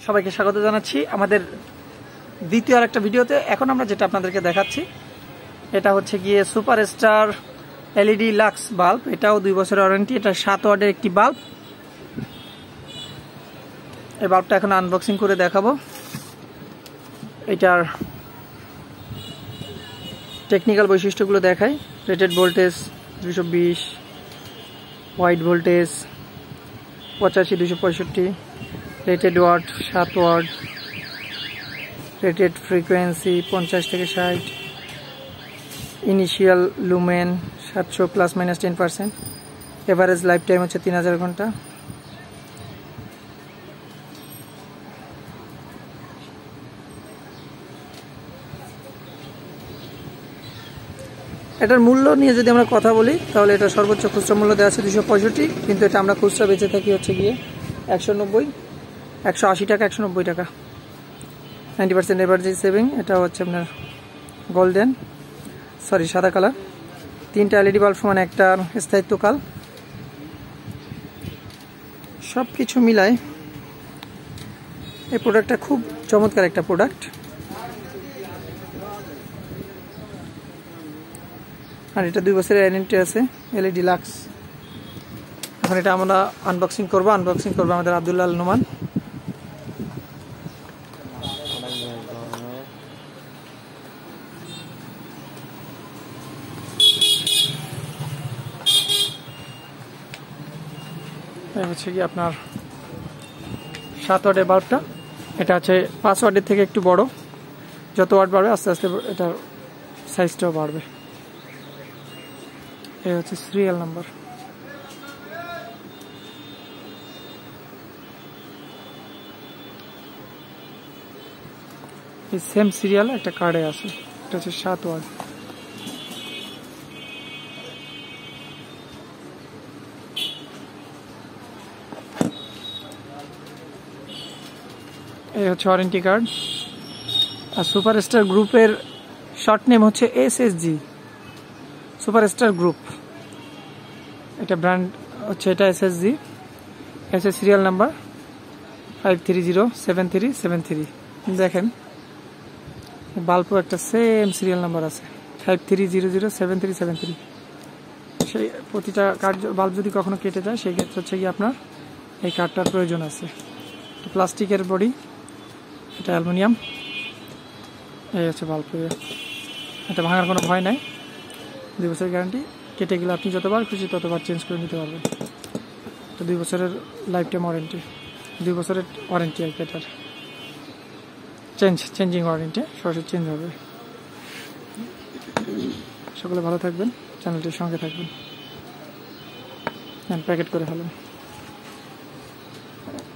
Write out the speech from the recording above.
সবাইকে স্বাগত জানাচ্ছি আমাদের দ্বিতীয় আরেকটা ভিডিওতে। এখন আমরা যেটা আপনাদেরকে দেখাচ্ছি এটা হচ্ছে গিয়ে সুপারস্টার এলইডি লাক্স বাল্ব। এটাও 2 বছরের ওয়ারেন্টি। এটা 7 ওয়াটের একটি বাল্ব। এই বাল্বটা এখন আনবক্সিং করে দেখাবো। এটার টেকনিক্যাল বৈশিষ্ট্যগুলো দেখাই। Rated voltage 220, wide voltage 85-265, rated watt 7 watt, rated frequency 50 থেকে 60, initial lumen 700 ±10%, average life time হচ্ছে 3000 ঘন্টা। এটার মূল্য নিয়ে যদি আমরা কথা বলি তাহলে এটা সর্বোচ্চ খুচরা মূল্য দেওয়া আছে 265, কিন্তু এটা আমরা খুচরা বেচে থাকি হচ্ছে গিয়ে 190, 180 টাকা, 190 টাকা। 90% এভারেজ সেভিং। এটা হচ্ছে আপনার গোল্ডেন সাদা কালার। 3টা এলইডি বাল্ব সমান একটা স্থায়িত্বকাল। সব কিছু মিলায় এই প্রোডাক্টটা খুব চমৎকার একটা প্রোডাক্ট। আর এটা 2 বছরের ওয়ারেন্টি আছে এলইডি লাক্স। এখন এটা আমরা আনবক্সিং করবো আমাদের আব্দুল্লাহ আল নোমান। হচ্ছে কি আপনার 7 ওয়াটের বাল্বটা। এটা হচ্ছে 5 ওয়াটের থেকে একটু বড়। যত ওয়াট বাড়বে আস্তে আস্তে এটার সাইজটাও বাড়বে। এই হচ্ছে সিরিয়াল নাম্বার। এই সেম সিরিয়াল একটা কার্ডে আছে। এটা হচ্ছে 7 ওয়াট। এই হচ্ছে ওয়ারেন্টি কার্ড। আর সুপারস্টার গ্রুপের শর্ট নেম হচ্ছে এসএসজি, সুপারস্টার গ্রুপ। এটা ব্র্যান্ড হচ্ছে এটা এসএসজি। SA serial number 5307373। দেখেন বাল্বও একটা সেম সিরিয়াল নাম্বার আছে 53007373। সেই প্রতিটা কার্ড বাল্ব যদি কখনো কেটে যায় সেই ক্ষেত্রে হচ্ছে কি আপনার এই কার্ডটার প্রয়োজন আছে। প্লাস্টিকের বডি, এটা অ্যালুমিনিয়াম। এই হচ্ছে বাল্ব। এটা ভাঙার কোনো ভয় নাই। 2 বছরের গ্যারান্টি। কেটে গেলে আপনি যতবার খুশি ততবার চেঞ্জ করে নিতে পারবেন। তো 2 বছরের লাইফ টাইম ওয়ারেন্টি, 2 বছরের ওয়ারেন্টি আর কি। এটার চেঞ্জিং ওয়ারেন্টি, সরাসরি চেঞ্জ হবে। সকলে ভালো থাকবেন, চ্যানেলটির সঙ্গে থাকবেন। প্যাকেট করে ফেলুন।